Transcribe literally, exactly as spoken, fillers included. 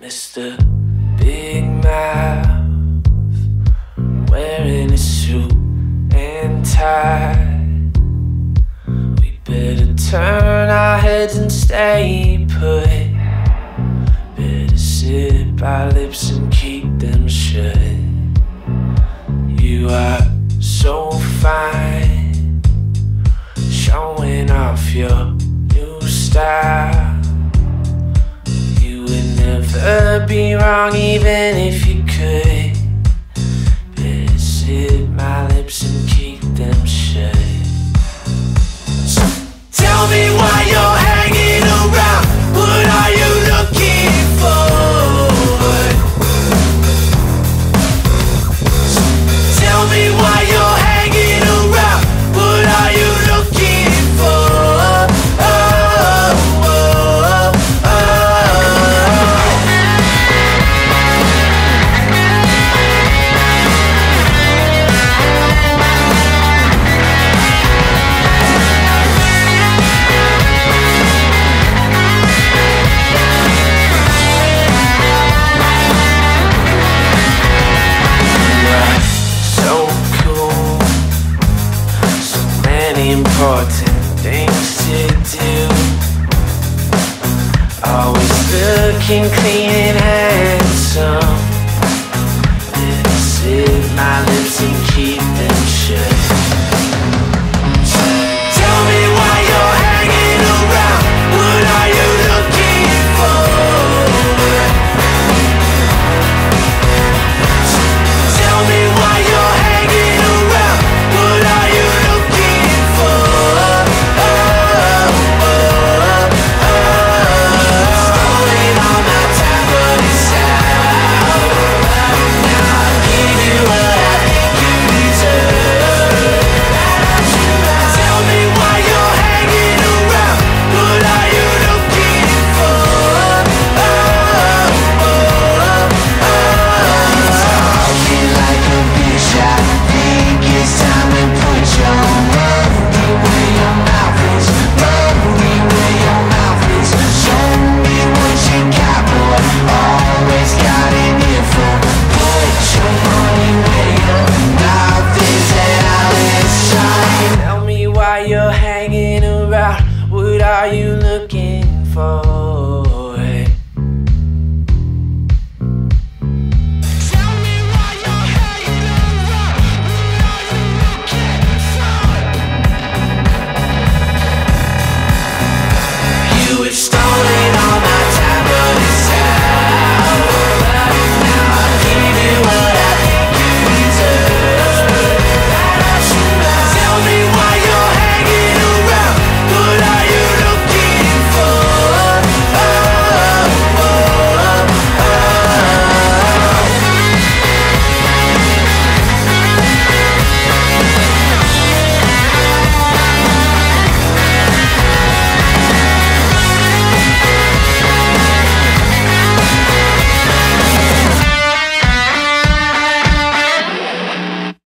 Mister Big Mouth, wearing a suit and tie. We better turn our heads and stay put. Better sit our lips and keep them shut. You are so fine, showing off your new style. You would never be wrong even if you could. Better sit my lips and keep them shut. So tell me why you're hanging around. What are you looking for? So tell me why you're hanging around. What are you looking for? Oh, oh, oh, oh. Important things to do. Always looking clean and handsome. Better sit my lips and keep them shut. Tell me why you're hanging around. What are you looking for? Tell me why you're hanging around. What are you looking for? You're hanging around. What are you looking for? Tell me why you're hanging around. What are you looking for? You have stolen